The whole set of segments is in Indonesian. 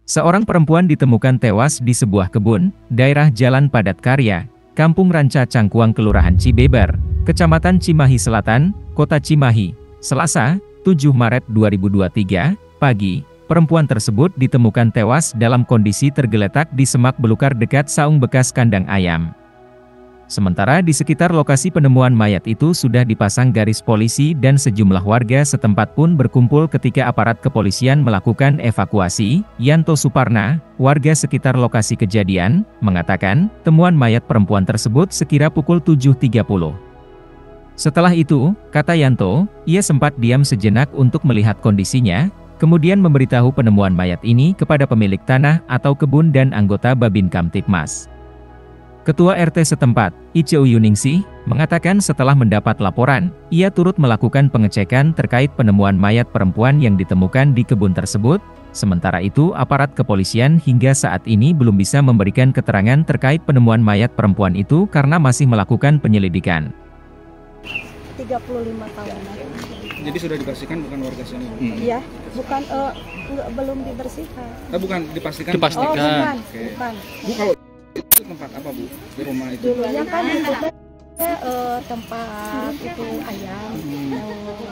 Seorang perempuan ditemukan tewas di sebuah kebun, daerah Jalan Padat Karya, Kampung Ranca Cangkuang, Kelurahan Cibeber, Kecamatan Cimahi Selatan, Kota Cimahi, Selasa, 7 Maret 2023, pagi. Perempuan tersebut ditemukan tewas dalam kondisi tergeletak di semak belukar dekat saung bekas kandang ayam. Sementara di sekitar lokasi penemuan mayat itu sudah dipasang garis polisi dan sejumlah warga setempat pun berkumpul ketika aparat kepolisian melakukan evakuasi. Yanto Suparna, warga sekitar lokasi kejadian, mengatakan, temuan mayat perempuan tersebut sekira pukul 7.30. Setelah itu, kata Yanto, ia sempat diam sejenak untuk melihat kondisinya, kemudian memberitahu penemuan mayat ini kepada pemilik tanah atau kebun dan anggota Babin Kamtipmas. Ketua RT setempat, Iceu Yuningsih, mengatakan setelah mendapat laporan, ia turut melakukan pengecekan terkait penemuan mayat perempuan yang ditemukan di kebun tersebut. Sementara itu, aparat kepolisian hingga saat ini belum bisa memberikan keterangan terkait penemuan mayat perempuan itu karena masih melakukan penyelidikan. 35 tahun. Jadi sudah dibersihkan bukan warga sini? Iya, bukan belum dibersihkan. Bukan dipastikan? Oh, bukan. Okay. Bukan. Bu, kalau itu tempat apa, Bu, di rumah itu? Dulunya kan itu tempat itu ayam yang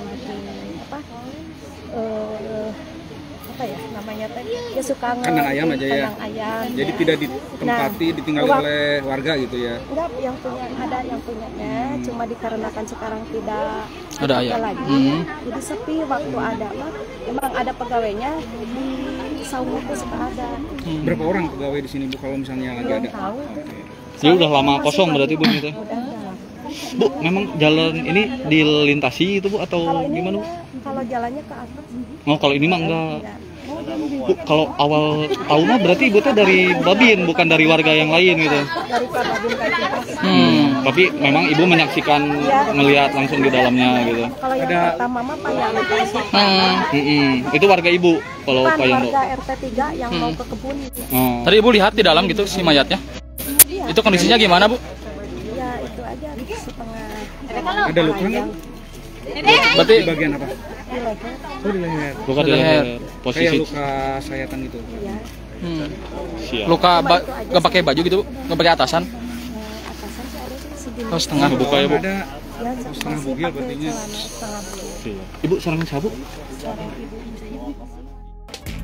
apa ya namanya teh? Ya suka kandang ayam aja ya. Kandang ayam. Jadi ya. tidak ditempati, ditinggali oleh warga gitu ya? Enggak, yang punya ada yang punyanya, cuma dikarenakan sekarang tidak ada ayam lagi. Jadi sepi waktu ada mah. Emang ada pegawainya di saung itu suka ada. Berapa orang pegawai di sini, Bu, kalau misalnya lagi ada? Tahu. Jadi udah lama kosong berarti, Bu, gitu. Bu, memang jalan ini dilintasi itu, Bu, atau gimana, Bu? Kalau jalannya ke atas. Oh, kalau ini mah enggak. Bu, kalau awal tahu mah berarti Ibu teh dari Babin, bukan dari warga yang lain gitu. Dari Pak Babin Kamtipmas. Tapi memang Ibu menyaksikan, melihat langsung di dalamnya gitu. Kalau yang pertama mah Pak Yanto. Itu warga Ibu kalau Pak Yanto. Warga RT 3 yang mau ke kebun. Tadi Ibu lihat di dalam gitu si mayatnya? Iya. Itu kondisinya gimana, Bu? Ya itu aja setengah. Ada luka nggak? Berarti Di bagian apa? Di leher. Oh, di leher. luka di leher. Kayak Posisi luka sayatan itu. Iya. siap. Luka nggak pakai baju gitu, Bu? Nggak pakai atasan? Atasan sih ada sih segini. Oh, setengah buka ya, Bu? Ada Ya, setengah masih bugil pakai berarti. celana setengah bugil. Ibu sarangin sabu? Sarang ibu.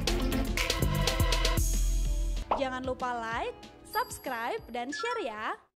Jangan lupa like, subscribe, dan share ya!